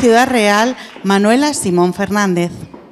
Ciudad Real, Manuela Simón Fernández.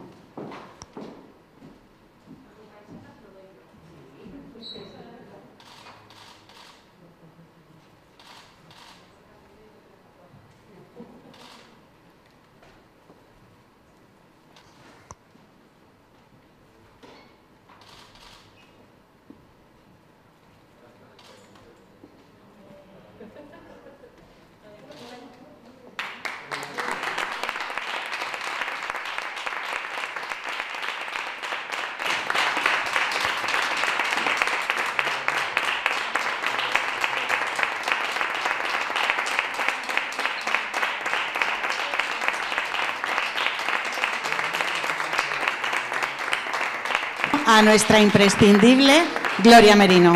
A nuestra imprescindible Gloria Merino.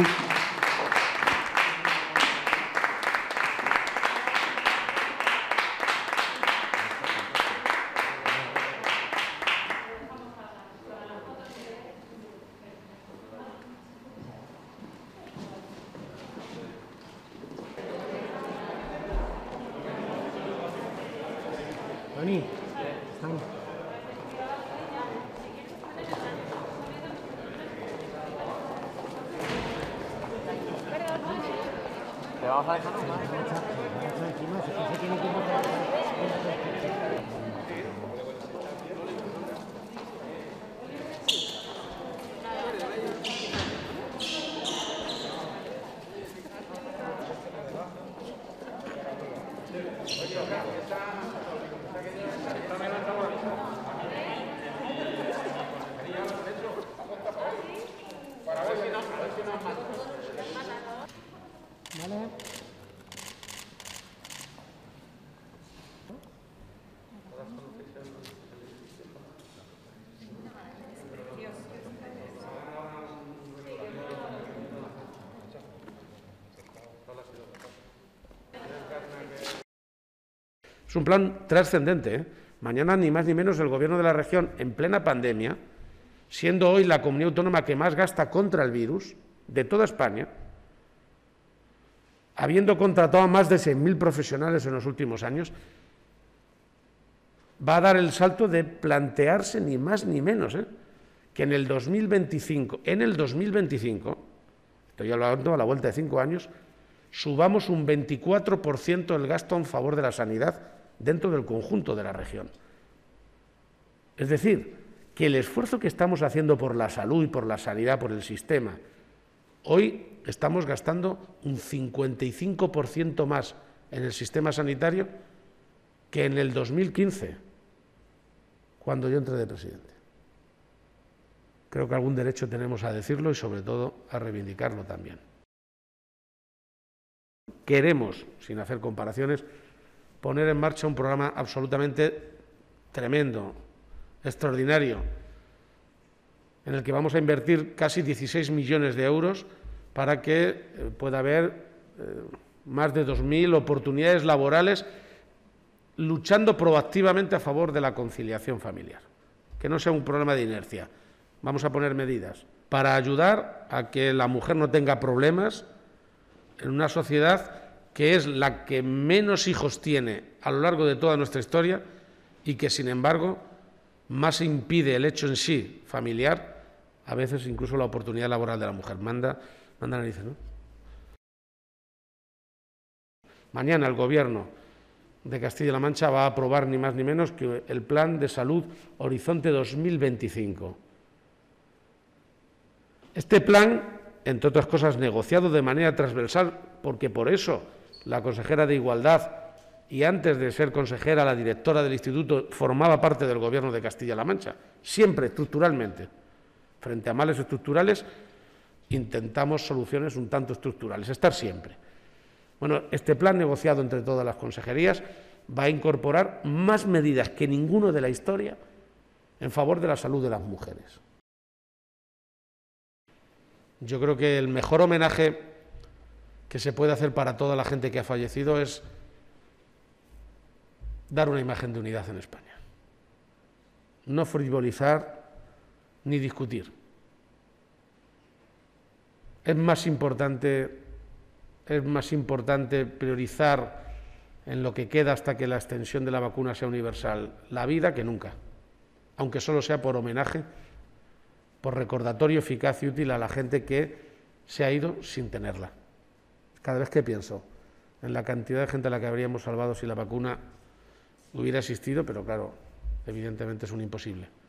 Es un plan trascendente, ¿eh? Mañana, ni más ni menos, el Gobierno de la región, en plena pandemia, siendo hoy la comunidad autónoma que más gasta contra el virus de toda España, habiendo contratado a más de 6.000 profesionales en los últimos años, va a dar el salto de plantearse ni más ni menos, que en el 2025, estoy hablando a la vuelta de 5 años, subamos un 24% el gasto en favor de la sanidad dentro del conjunto de la región. Es decir, que el esfuerzo que estamos haciendo por la salud y por la sanidad, por el sistema, hoy estamos gastando un 55% más en el sistema sanitario que en el 2015, cuando yo entré de presidente. Creo que algún derecho tenemos a decirlo y, sobre todo, a reivindicarlo también. Queremos, sin hacer comparaciones, poner en marcha un programa absolutamente tremendo, extraordinario, en el que vamos a invertir casi 16 millones de euros para que pueda haber más de 2.000 oportunidades laborales, luchando proactivamente a favor de la conciliación familiar. Que no sea un problema de inercia. Vamos a poner medidas para ayudar a que la mujer no tenga problemas en una sociedad que es la que menos hijos tiene a lo largo de toda nuestra historia y que, sin embargo, más impide el hecho en sí familiar, a veces incluso la oportunidad laboral de la mujer. Manda narices, ¿no? Mañana el Gobierno de Castilla-La Mancha va a aprobar ni más ni menos que el Plan de Salud Horizonte 2025. Este plan, entre otras cosas, negociado de manera transversal, porque por eso la consejera de Igualdad, y antes de ser consejera, la directora del instituto, formaba parte del Gobierno de Castilla-La Mancha, siempre estructuralmente. Frente a males estructurales, intentamos soluciones un tanto estructurales, estar siempre. Bueno, este plan negociado entre todas las consejerías va a incorporar más medidas que ninguno de la historia en favor de la salud de las mujeres. Yo creo que el mejor homenaje que se puede hacer para toda la gente que ha fallecido es dar una imagen de unidad en España. No frivolizar ni discutir. Es más importante priorizar en lo que queda hasta que la extensión de la vacuna sea universal, la vida que nunca, aunque solo sea por homenaje, por recordatorio eficaz y útil a la gente que se ha ido sin tenerla. Cada vez que pienso en la cantidad de gente a la que habríamos salvado si la vacuna hubiera existido, pero claro, evidentemente es un imposible.